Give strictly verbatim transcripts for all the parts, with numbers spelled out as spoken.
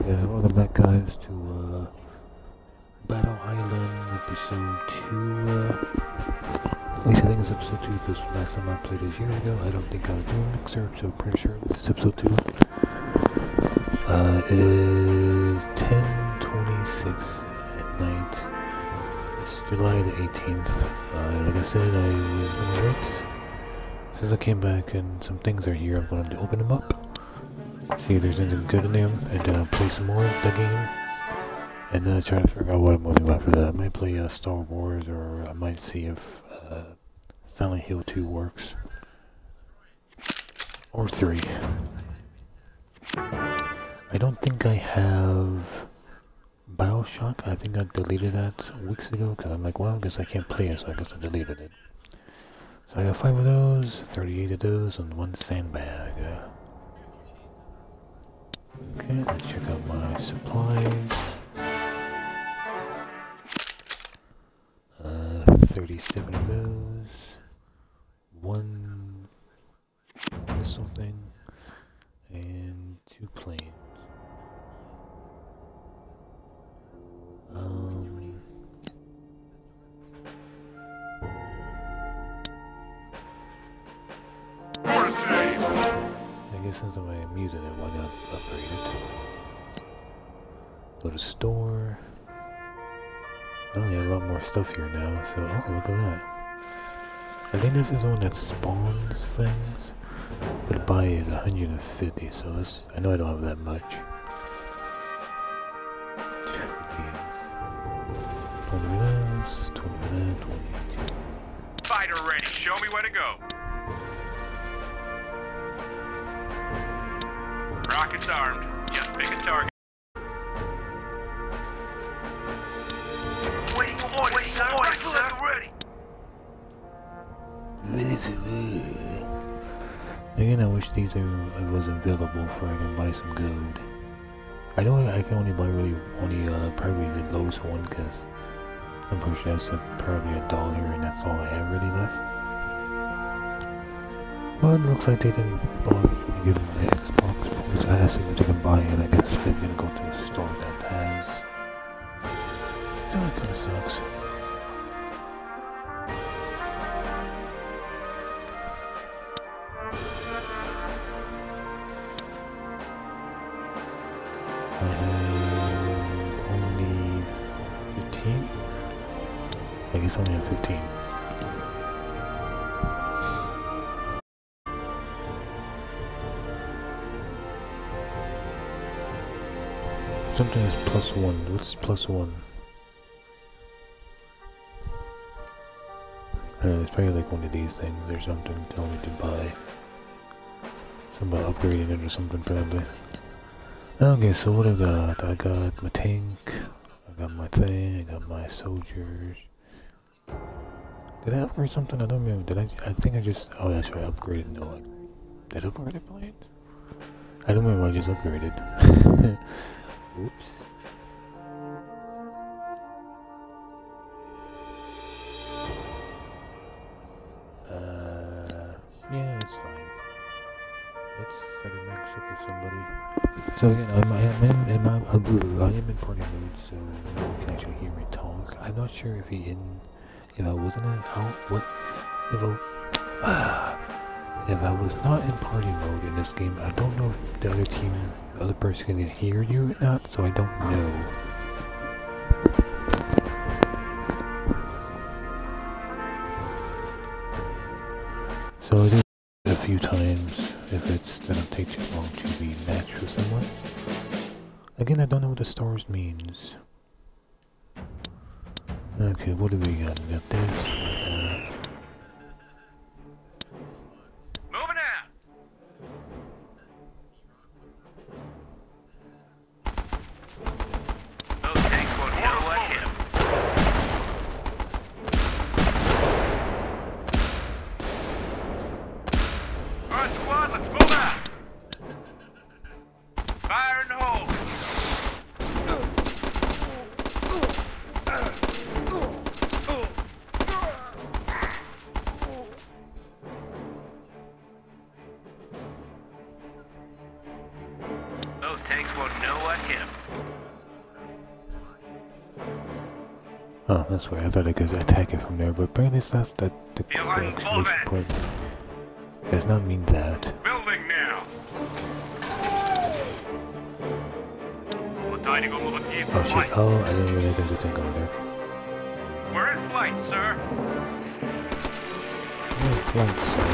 Okay, welcome back guys to uh, Battle Island episode two. Uh, at least I think it's episode two because last time I played this years ago, I don't think I was doing a mixer, so I'm pretty sure this is episode two. Uh, it is ten twenty-six at night. It's July the eighteenth. Uh, like I said, I was gonna wait. Since I came back and some things are here, I'm going to open them up. See if there's anything good in them, and then I'll play some more of the game. And then I'll try to figure out what I'm going to do after that. I might play uh, Star Wars, or I might see if uh, Silent Hill two works. Or three. I don't think I have BioShock. I think I deleted that weeks ago, because I'm like, well, I guess I can't play it, so I guess I deleted it. So I got five of those, thirty-eight of those, and one sandbag. Okay, let's check out my supplies. Uh, thirty-seven of those. One missile thing. And two planes. Um... I guess since I'm using it, why not upgrade it? Go to store. I only have a lot more stuff here now, so oh, look at that. I think this is the one that spawns things, but the buy is one hundred fifty, so that's, I know I don't have that much. twenty minutes, twenty minutes, twenty-two. Fighter ready, show me where to go. Rockets armed. Just pick a target. Waiting for orders, waiting for orders, sir. Ready. Again, I wish these are, was available for I can buy some gold. I know I can only buy really only uh, probably the lowest one because I'm pretty sure that's a, probably a dollar and that's all I have really left. But it looks like they didn't bother to give them the Xbox because I asked them if they can buy it. I guess they're gonna go to a store that has. So it kinda sucks. I have only fifteen? I guess I only have fifteen. Something is plus one. What's plus one? I don't know, it's probably like one of these things or something telling me to buy. Something about upgrading it or something probably. Okay, so what I got? I got my tank, I got my thing, I got my soldiers. Did I upgrade something? I don't remember. Did I? I think I just. Oh, that's right. I upgraded. No, I, did I upgrade it planes? I don't remember. I just upgraded. Oops. Uh, yeah, that's fine. Let's start a mix up with somebody. So again, I'm, I'm in, in my, I am in party mode, so you can actually hear me talk. I'm not sure if he in, if I wasn't in, how, what, if I, uh, if I was not in party mode in this game, I don't know if the other team, the other person can hear you or not, so I don't know. So I did it a few times if it's gonna take too long to be matched with someone. Again, I don't know what the stars means. Okay, what do we got? We got this, that. Moving out. Those tanks won't know what hit 'em. All right, squad, let's move out. Fire in the hole. tanks won't know what hit them. Oh, that's weird. I thought I could attack it from there, but apparently it's not that the Feel like exclamation Volvet. point does not mean that. Building now. Oh shit, oh, I didn't realize there was a tank over there. We're in flight, sir. No flight, sir.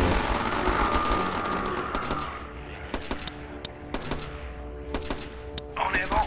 En avant.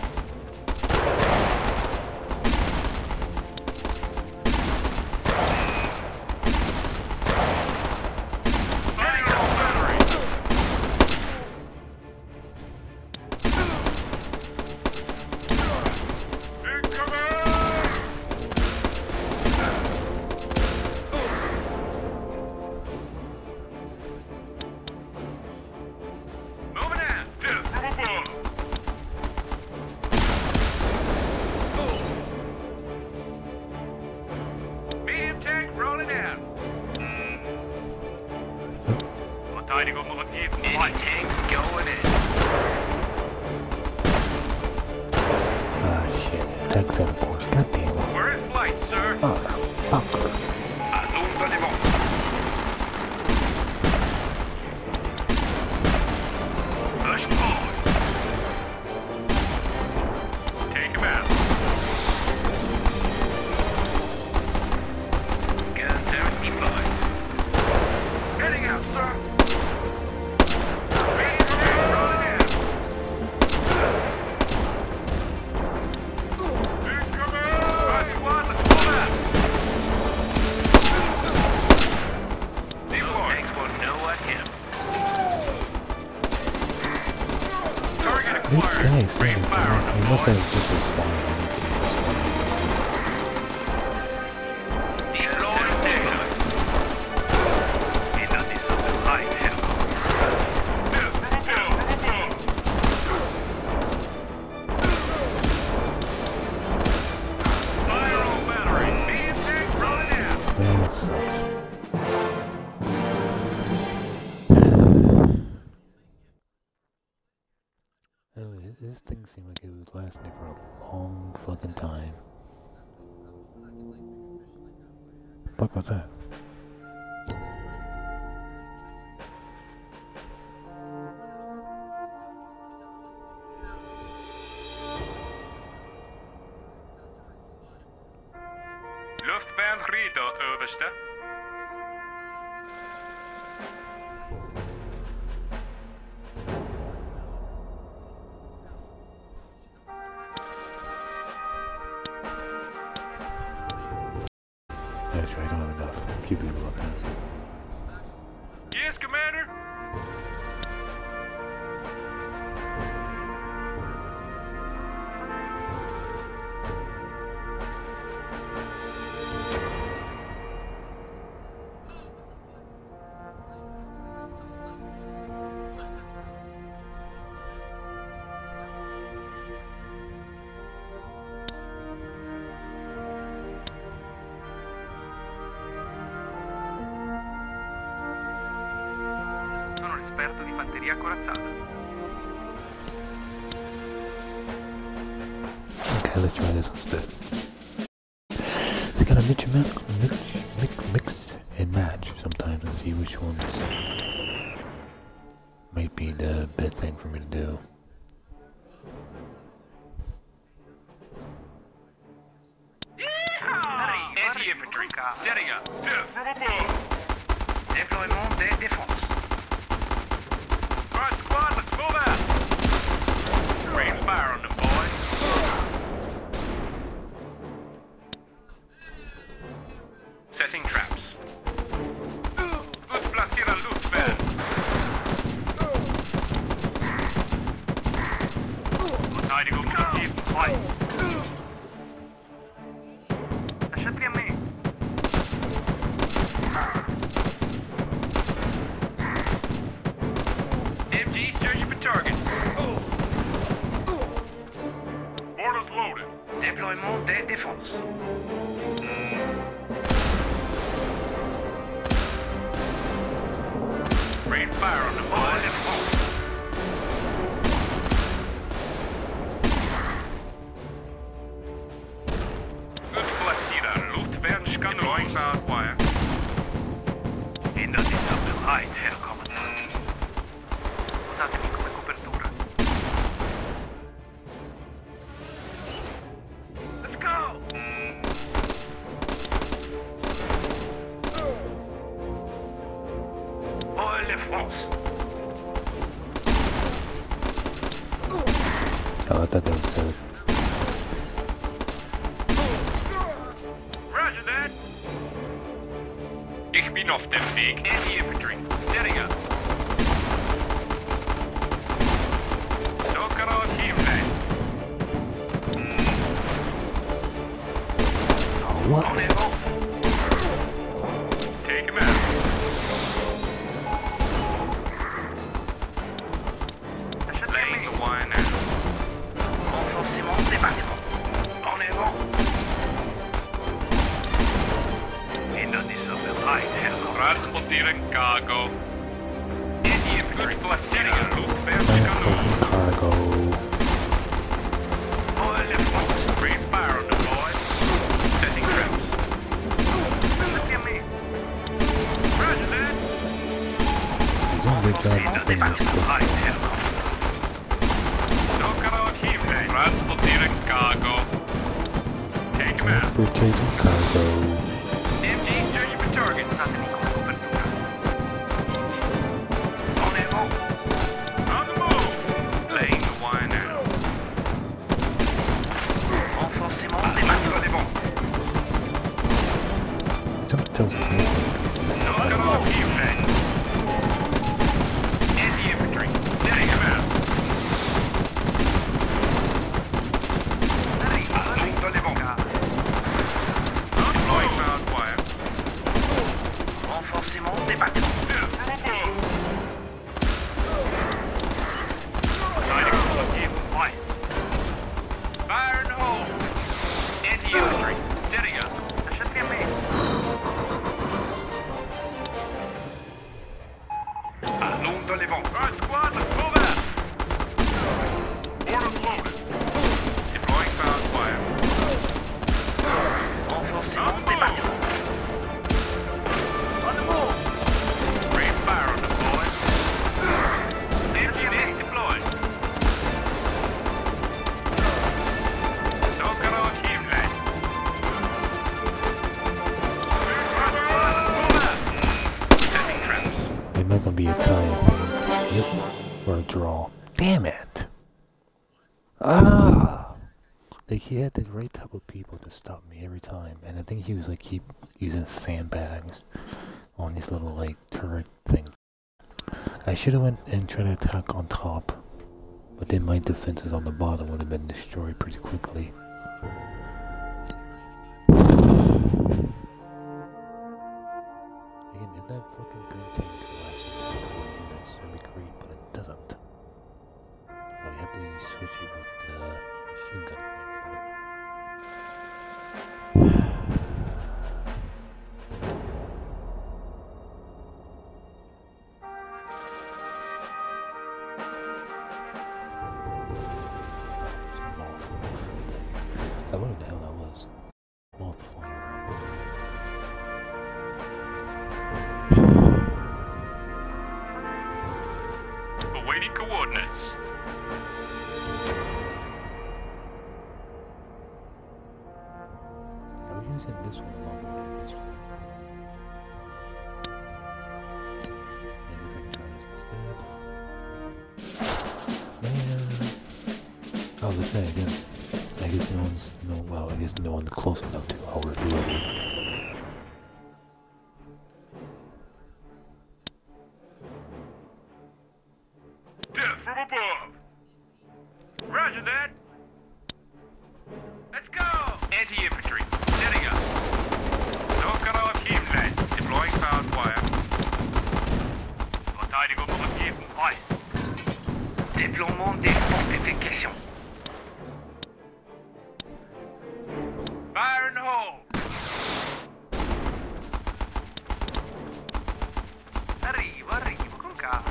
This thing seemed like it would last me for a long fucking time. The fuck was that? Luftbandrido, överste. That's right, I don't have enough. Keep it looking. Yes, Commander. Esperto di fanteria corazzata. Okay, let's try this instead. They gotta mix, mix, mix, mix, mix and match sometimes and see which ones might be the best thing for me to do. Anti-infantry, setting up. Déploiement des défenses. Alright, squad, let's move out. Rain fire on them, boys. Setting traps. Utplacera Luftwaffe. Verteidigung aktiv. Fight. Lasciateli a me. M G searching for targets. Mortars loaded. Déploiement des défenses. Rain fire on the boys. Oh, I thought that was third. Roger that. Ich bin auf dem Weg. Anti-infantry. Setting up. Dokaro Himne. Oh, what? On est bon. Take him out. Laying the wire now. Renforcement des bâtiments. On est bon. Into this override. Transporteren cargo. Anti-infantry. Setting up. Transporting cargo. Oil and force. Free fire on the boys. Setting traps. Look at me. Roger that. He's doing a good job of things stuff. Transporteren cargo. Take him out. Transporting cargo. M G, searching for targets. On est bon. On the move. Laying the wire now. Renforcement des bâtiments. On est bon. Something tells me maybe Dokaro Himne. Anti-infantry. Setting him out. Dans les bons. Deploying powered wire. Renforcement des bâtiments. Fire in the hole. Anti-infantry. Setting up. Allons dans les vents. First squad, let's move out. Orders loaded. Deploying powered wire. Renforcement des bâtiments. On the move. Free fire on the boys. Anti-infantry deployed. Dokaro Himne. Move out. Setting traps. It might gonna be a tie, I think. Yep. Or a draw. Damn it! Ah! Like he had the right type of people to stop me every time, and I think he was like keep using sandbags on these little like turret thing. I should have went and tried to attack on top, but then my defenses on the bottom would have been destroyed pretty quickly. Again, if that fucking gun tank lasts units, that'd be great, but it doesn't. So I have to switch it with the machine gun thing. I wonder what the hell that was. Moth flying around. Awaiting coordinates. I was using this one along with this one. I guess I can try this instead. And oh, let's say again. I guess no one's no well, I guess no one's close enough to our ability. Death from above. Roger that. Let's go. Anti-infantry. Setting up. Dokaro Himne. Deploying powered wire. Verteidigung übergeben. Weiß. Déploiement des fortifications. Fire in the hole! Arrivo, arrivo, con calma.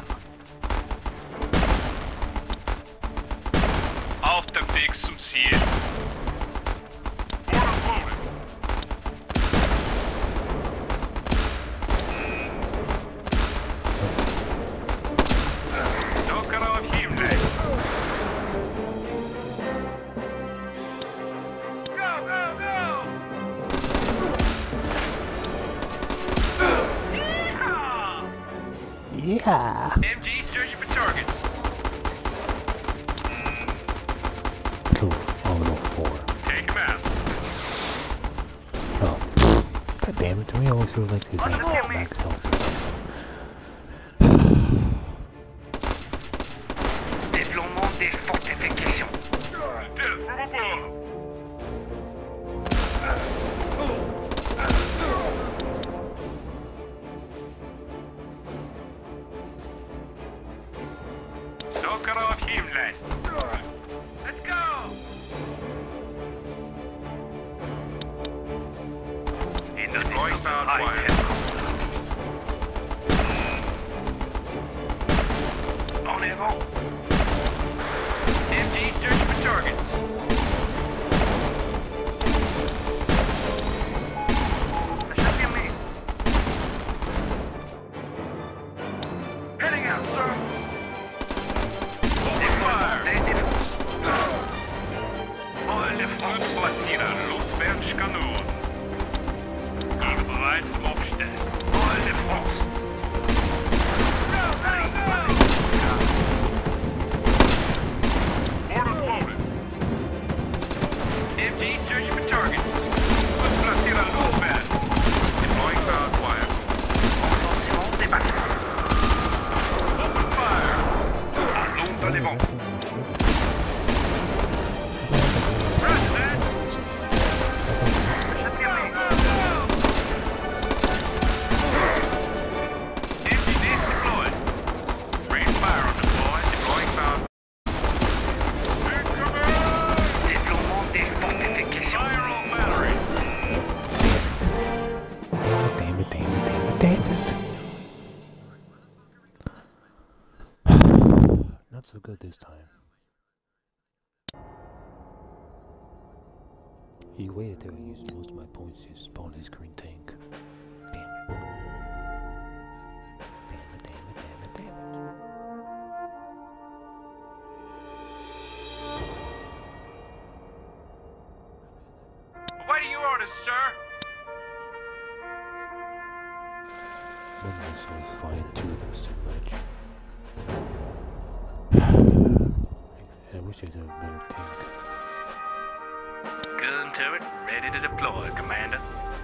Auf dem Weg zum Ziel. Orders loaded. Dokaro Himne. Yeah. M G searching for targets. So, all in all, four. Take him out. Oh, god damn it, to me, I always feel like these have max health. Déploiement des fortifications. Stealth from above. Sokarov Himland. Let's go! In the deploying powered wire. En avant. M G, search for targets. Affirmé. Heading out, sir. Alle Fronts platzieren, Luftvernskanon. Alle bereit zum Aufstellen. Alle Fronts. Orders loaded. M G, searching for targets. Platzieren Luftvern. Deploying powered wire. Lancement des batteries. Open fire. Allons dans les vents. Not so good this time. He waited till I used most of my points to spawn his green tank. Damn it. Damn it, damn it, damn it, damn it. What are your orders, sir? One missile is fine, two of them is too much. I wish I had a better tank. Gun turret ready to deploy, Commander.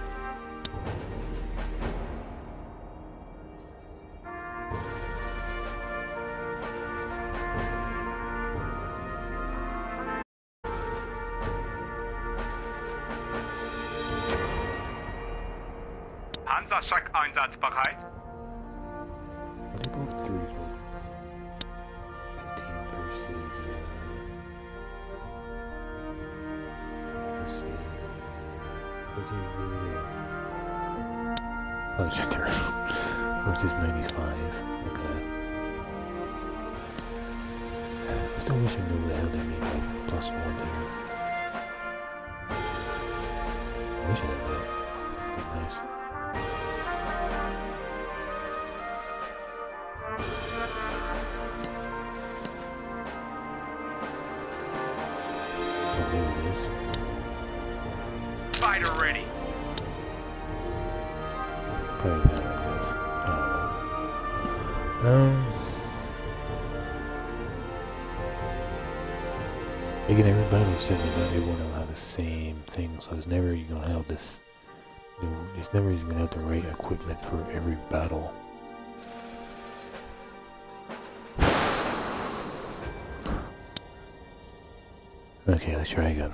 Panzerschreck einsatzbereit. What do both threes work? fifteen versus, uh... let's see... What's it, uh... Legendary. Versus ninety-five. Okay. I still wish I knew what the hell they mean by plus one here. I wish I had that. That'd be nice. Fighter ready. Probably not like this. I don't know. Um. Again, every battle said that everyone will have the same thing, so it's never you're gonna have this. You know, it's never you're gonna have the right equipment for every battle. Okay, let's try again.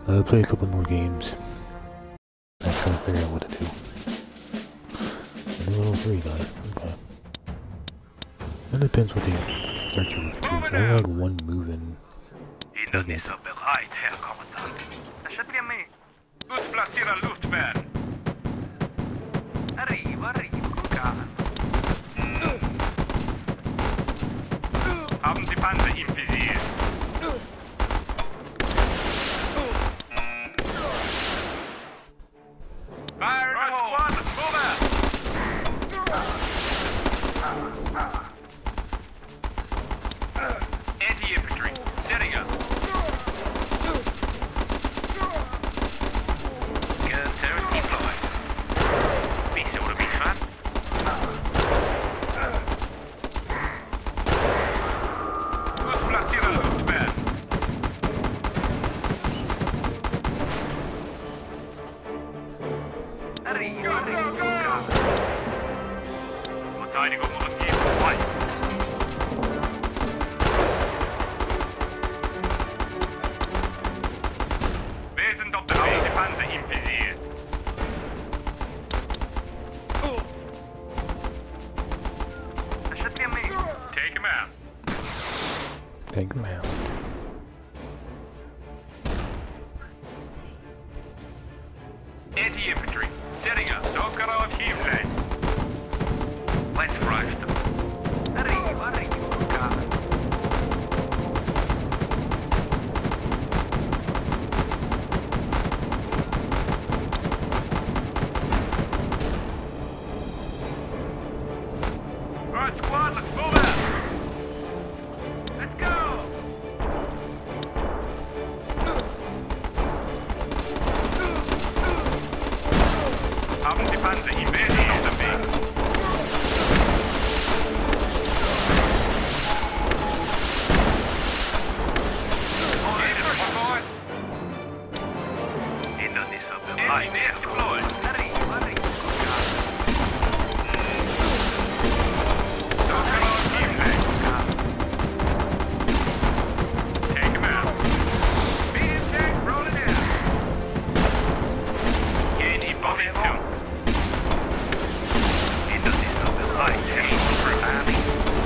Uh, play a couple more games. I'm trying to figure out what to do. Level three guys. Okay. It depends what they start you with too. So I have like one moving. Innan dessa bereit, Herr Kommandant. Lasciati a me. Utplacera luftvärn. Arrivo, arrivo, con calma. Haben Sie Panzer im Visier? Fire in the hole! Squad, move out! Anti-infantry, setting up. Gun turret deployed. This ought to be fun. Utplacera luftvärn. Arrivo, arrivo, con calma. Verteidigung umgeben, frei. Wir sind auf der Weg, die Panzer im Visier. Lasciati a me. Take him out. Take them out. Anti-infantry, setting up. Sokarov Himlay. Let's rush them. Arrivo, arrivo, con calma. Alright, squad, let's move out. Let's go. Haben Sie Panzer im Visier auf dem Weg? Jeder verfolgt. Hindernisse bereit. Engineers deployed. Arrivo, arrivo, con calma. Sokarov Himlay. Take him out. Medium tank rolling in. Gain in momentum. Hindernisse bereit. Aim for army.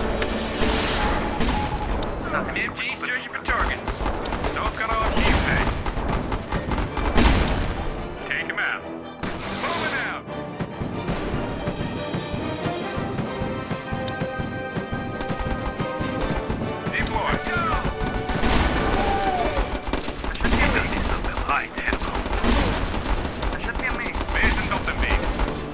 M G searching for targets. Sokarov Himlay. Take him out. Moving out. Deploy. Go. Hindernisse bereit, Herr Kommandant. Lasciati a me. Wir sind auf dem Weg.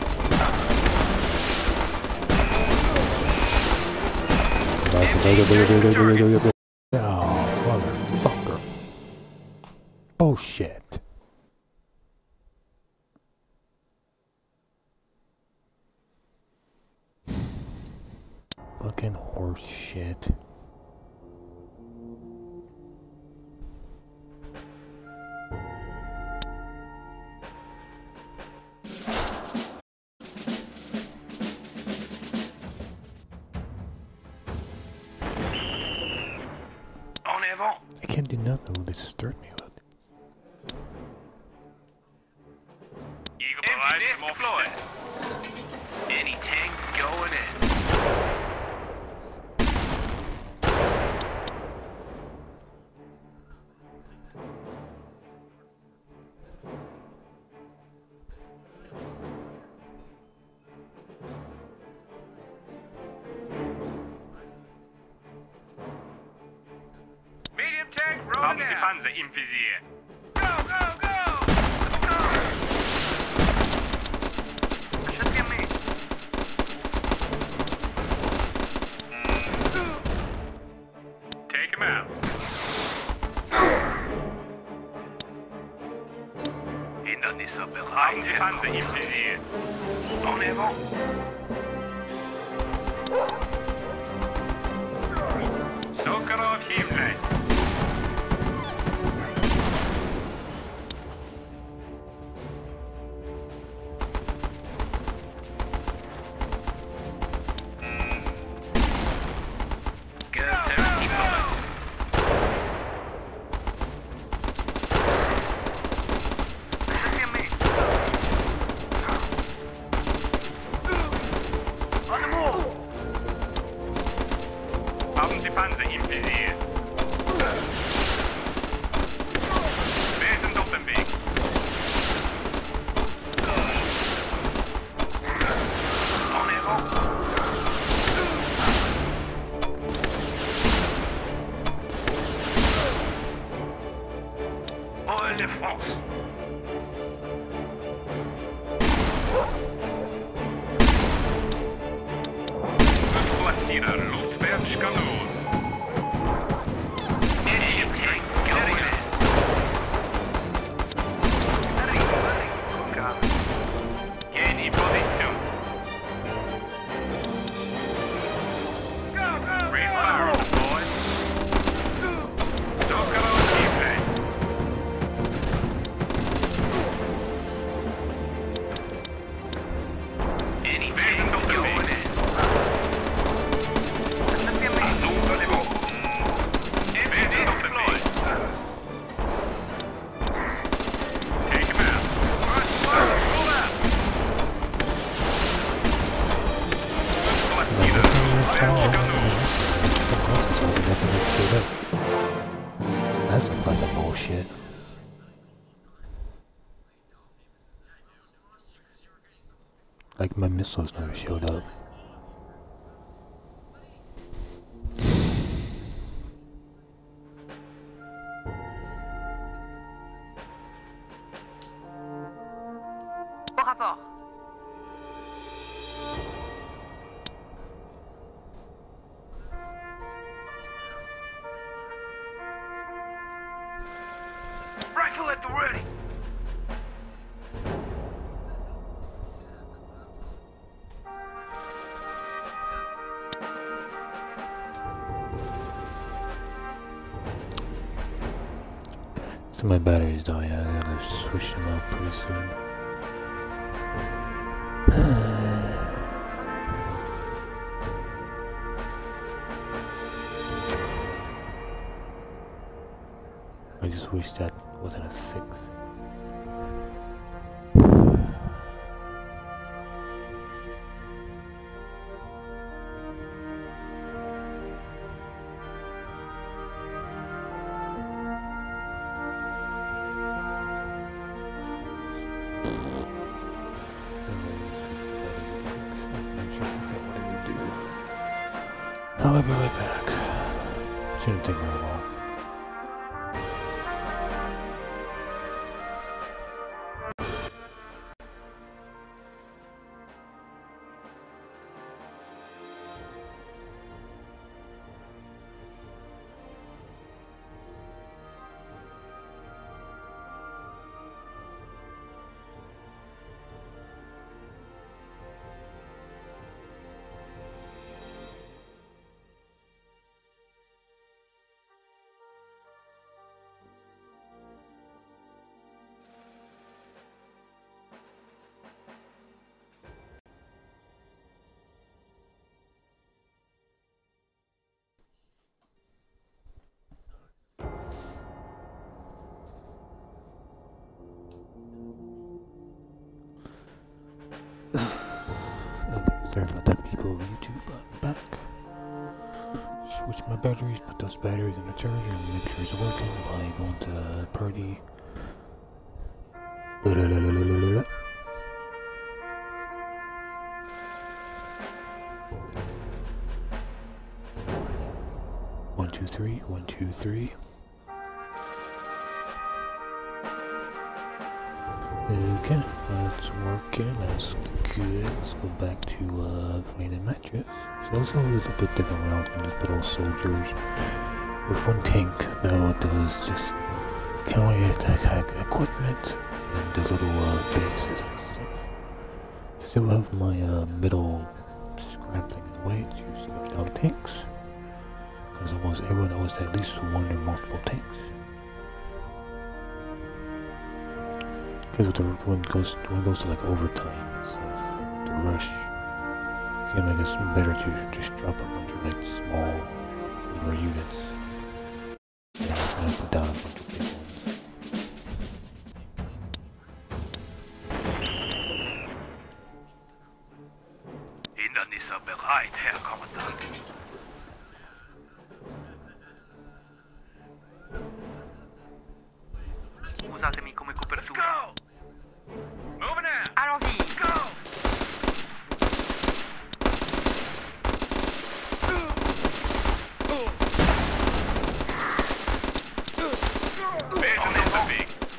Oh, motherfucker. Bullshit. Fucking horse shit. En avant. I can't do nothing when they start me with. Eagle bereit, deployed. Any tank going in. Medium tank rolling Haben Sie Panzer im Visier. Go, go, go! Let's go! Lasciati a me. Take him out. Hindernisse bereit. Haben Sie Panzer im Visier. En avant. Sokarov Himlay. Gun turret deployed. Moelle de France. Platzierer Luftwärtskanon. Tieni posizione. Free fire, boys. Toccalo al tifle. Tieni posizione. Allunga le bombe. Vedi deploy. Take him out. Move out. Platzierer Luftwärtskanon. That's some fucking bullshit. Like my missiles never showed up. Au rapport. Rifle at the ready. So my batteries die, I gotta switch them out pretty soon. I just wish that wasn't a six. I'll be right back. Shouldn't take very long. Sorry about that, people of YouTube. I'm back. Switch my batteries, put those batteries in the charger, and make sure it's working while I go into the party. Ba-da-la-la-la-la-la. One, two, three, one, two, three. Okay, that's working, that's good. Let's go back to uh, finding matches. So it's a little bit different route than just little soldiers. With one tank, now it does just counter-attack equipment and the little uh, bases and stuff. Still have my uh, middle scrap thing in the way to slow down tanks. Because almost everyone knows at least one or multiple tanks. Because when it goes when it goes to like overtime and stuff, the rush, it's gonna make it better to just drop a bunch of like small little units. And it's gonna put down a bunch of big ones. Hindernisse bereit, Herr Kommandant. Usatemi come copertura. Go! Moving out! Allons-y. Go! Vision on the big.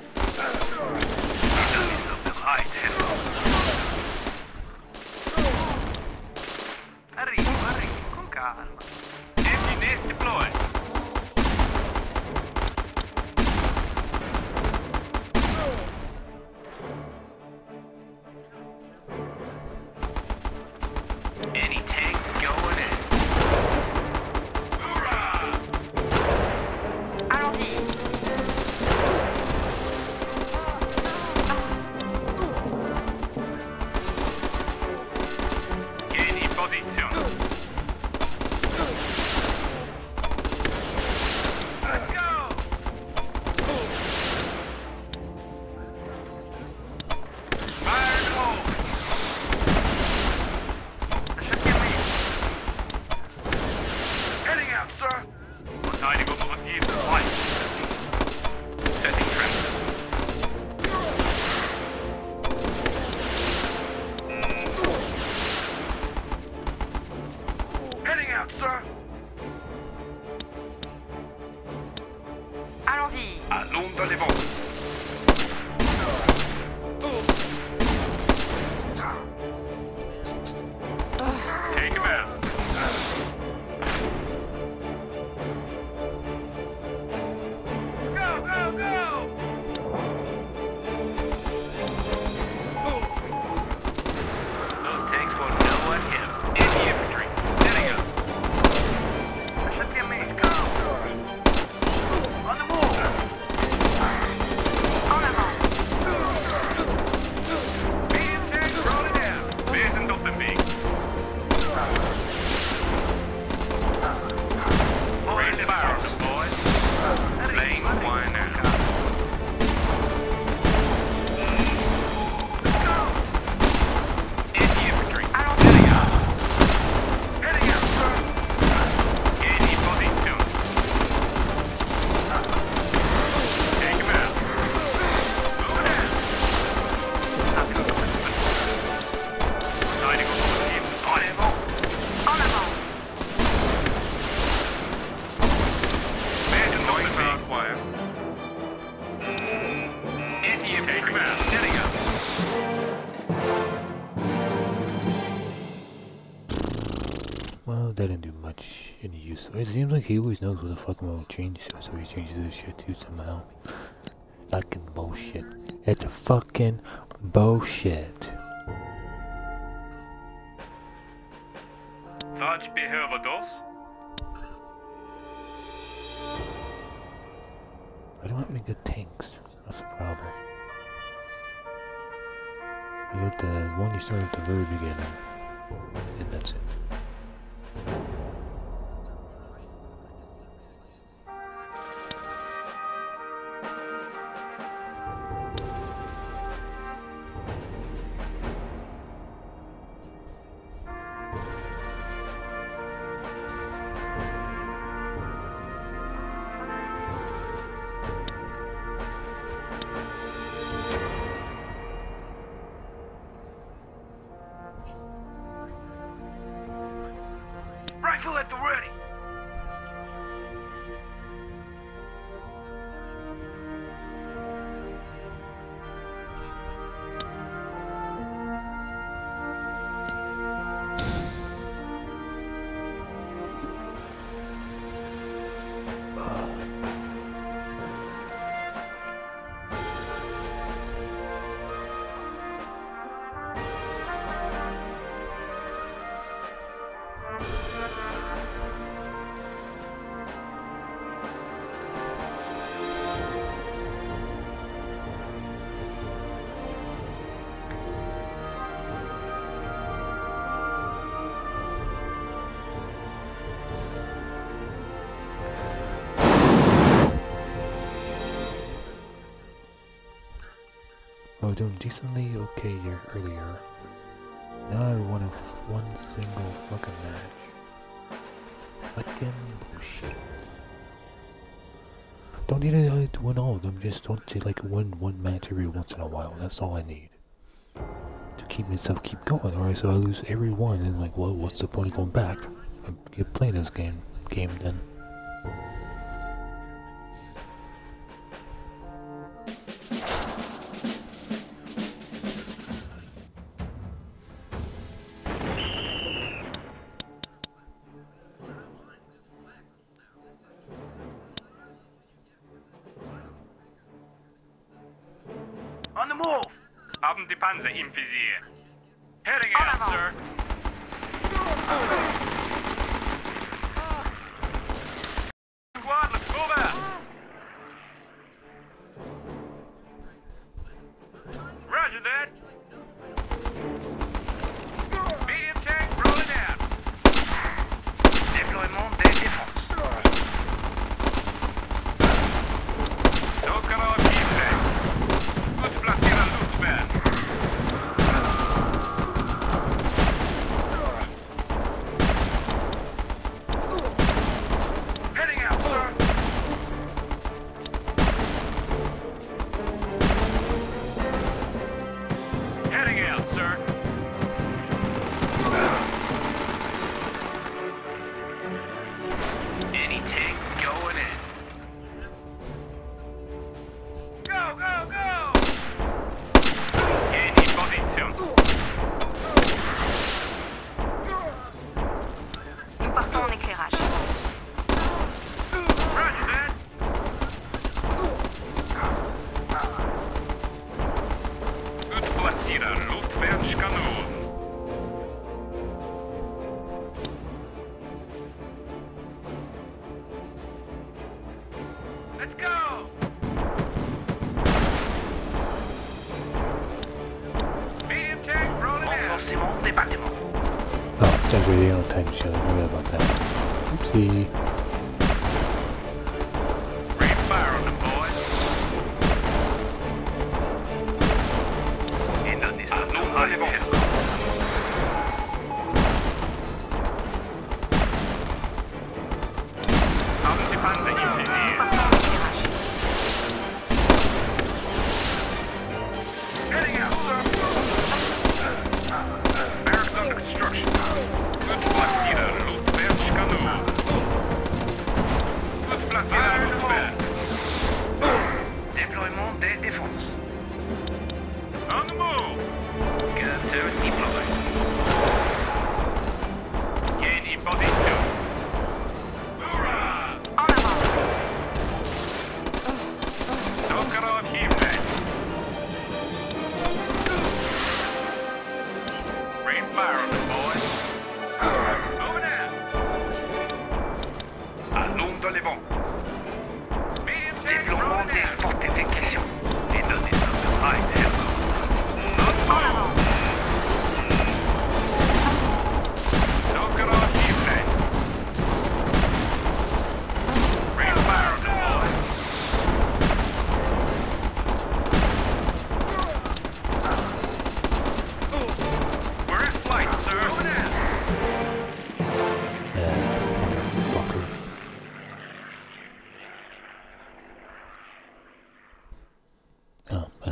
that didn't do much any use. It seems like he always knows what the fuck I'm gonna change to, so he changes this shit too somehow. Fucking bullshit. It's fucking bullshit. Vad behöver dos? I don't have any good tanks. That's the problem. I got the one you start at the very beginning, and that's it. Rifle at the ready. I was doing decently okay here earlier. Now I won a f one single fucking match. Fucking bullshit. Don't need to like, win all of them, just don't to, like win one match every once in a while. That's all I need to keep myself keep going. Alright, so I lose every one, and like, well, what's the point of going back? I keep playing this game, game then. On the move! Haben die Panzer im Visier. Heading out, sir. Squad, let's move out! Roger that! Medium tank rolling out. Déploiement des défenses. Socorro Kiev. Gut platzieren Luftwaffe. Heading out, sir. Heading out, sir. Any tank going in. Go, go, go! Any position. Nous partons en éclairage. Roger that. Gut platzieren Luftvärnskanon. Let's go! Medium tank rolling out. Renforcement des bâtiments. Oh, it's actually the time show. Forget about that. Oopsie. Rain fire on the boys. Hindernis verloren. Haben die Panzer im Nous Visier. partons en éclairage. Heading out, sir. Barracks under construction. Gut platzieren Luftvärnskanon.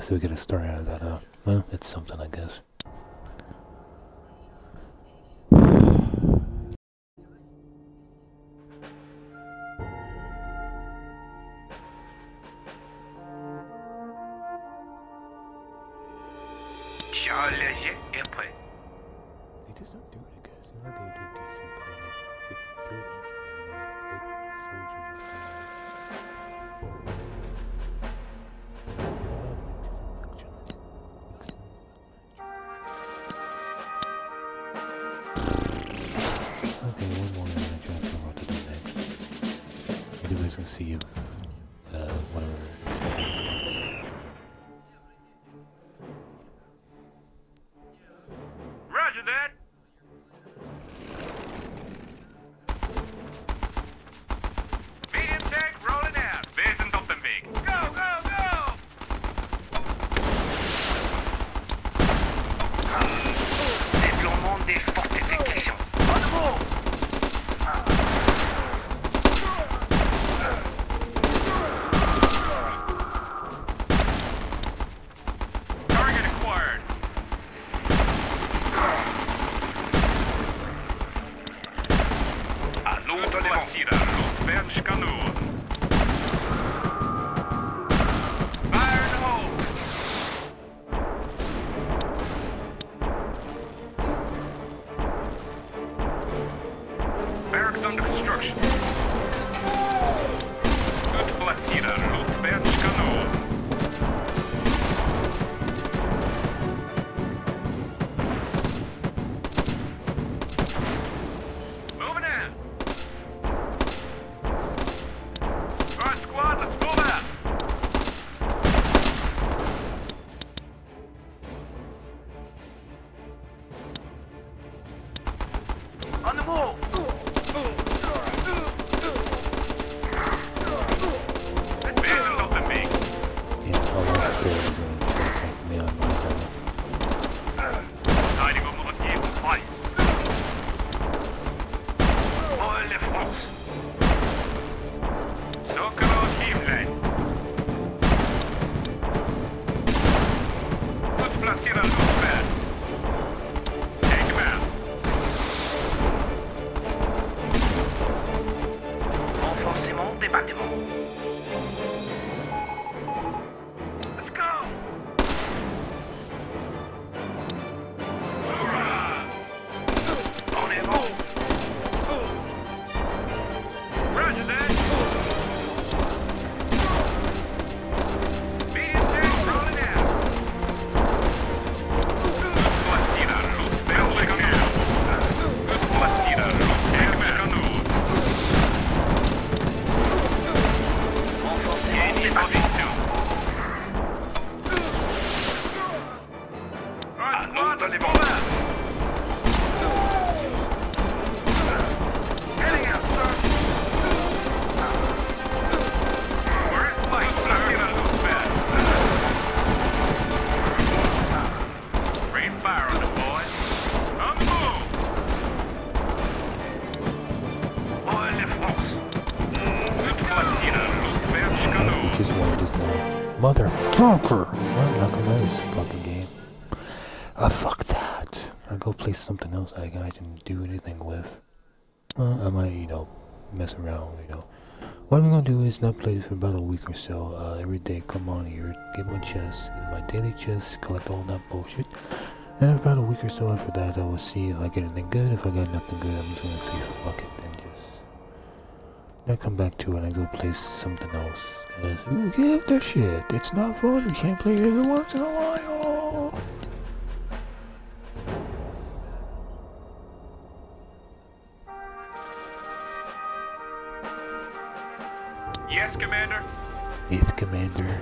so we get a story out of that, uh, well, it's something, I guess. Char léger est prêt. They just don't do it, I guess. You know, they do decent, but they like get killed instantly. They like soldiers and okay, one more and I try to figure out what to do next. You guys can see if, uh, whatever. Roger that. Medium tank rolling out. Wir sind auf dem Weg. Go, go, go! Déploiement des fortifications. En nouveau! Target acquired. Utplacera luftvärnskanon. Fire in the hole. Barracks under construction. Utplacera luftvärnskanon. Moving in. All right, squad, let's move out. On the move. Wir sind auf dem Weg. Yeah, all that's good is going to take me on my level. Verteidigung und jeden Preis. Volle France. Zucker und Himmlein. Utplacera luftvärn. Take him out. Renforcement des bâtiments. Let's go! Hoorah! On est bon! Roger that! Medium tank rolling out! Utplacera luftvärnskanon. Utplacera luftvärnskanon. Renforcement des bâtiments. All right, squad, let's move out! Heading out, sir! We're in flight. Utplacera luftvärn. Rain fire on them, boys. On the move! Volle France. Utplacera luftvärnskanon. Just one just now. Motherfucker! I'm not gonna this fucking game. Ah, fuck that. I'll go play something else I can, I can do anything with. Uh, I might, you know, mess around, you know. What I'm gonna do is not play this for about a week or so. Uh, every day, come on here, get my chest, get my daily chest, collect all that bullshit. And in about a week or so after that, I will see if I get anything good. If I got nothing good, I'm just gonna say fuck it and just I come back to it and I go play something else. Cause who gives a shit? It's not fun. You can't play it every once in a while. Yes, Commander. Yes, Commander.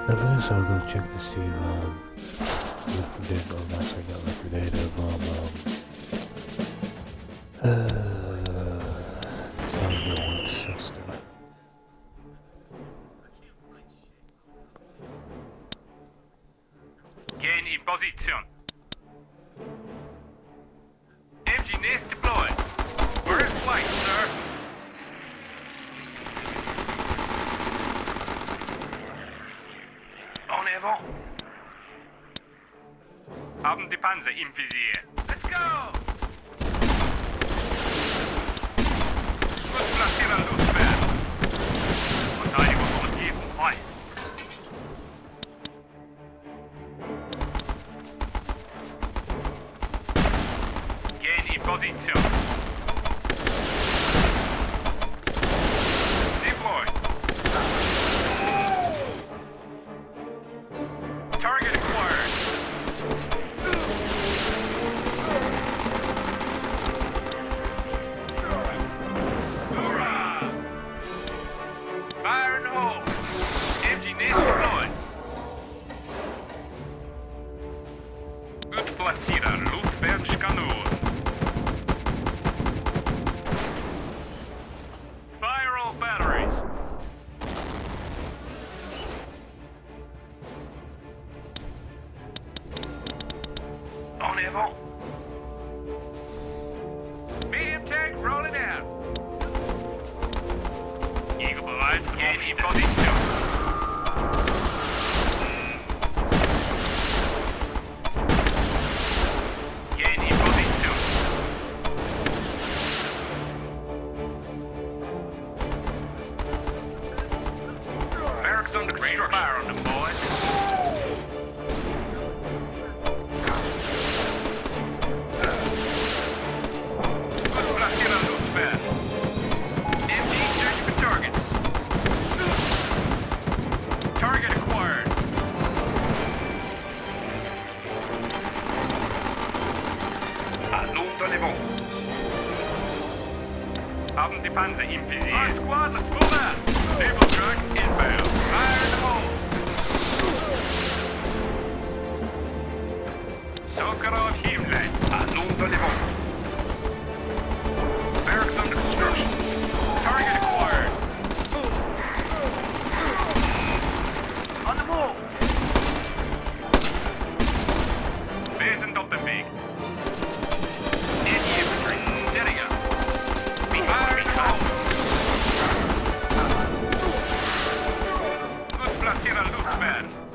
After this, I'll go check to see if, um, Left four Dead, oh, not sorry, not Left four Dead, of, um, um, uh, zombie works and stuff. Gain in position. M G nest deployed. We're in flight, sir. En avant. Haben die Panzer im Visier. Let's go! Gut platzieren Luftwehr. Verteidigung orientieren frei. Gain in position. Deployed. Target acquired. Hoorah! Fire in the hole. M G nest deployed. Gut platzieren Luftwärtskanon. Fire all batteries. En avant. Medium tank rolling out. Eagle bereit. Gain in position. Gain in position. Barracks under construction. Fire on them, boys. Good platzieren Luftwehr. M D search for targets. Target acquired. Allons dans les vents. Haben die Panzer im Visier. All right, squad, let's move out. Naval truck inbound. Fire in the hole. Sokarov Himline. Allons dans les vents. Barracks under construction. Target acquired. On the move. Base in Dottenweg. Anti-infantry. Setting up. Fire in the hole. Gut platzieren Luftwehr.